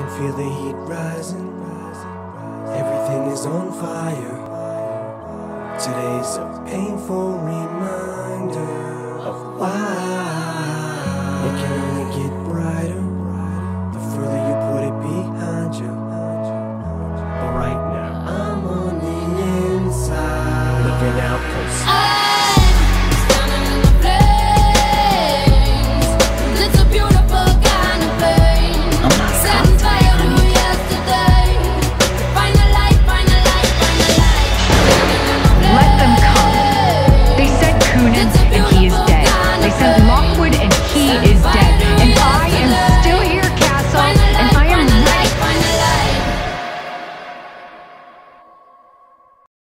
can feel the heat rising. Everything is on fire. Today's a painful reminder of why it can only get brighter.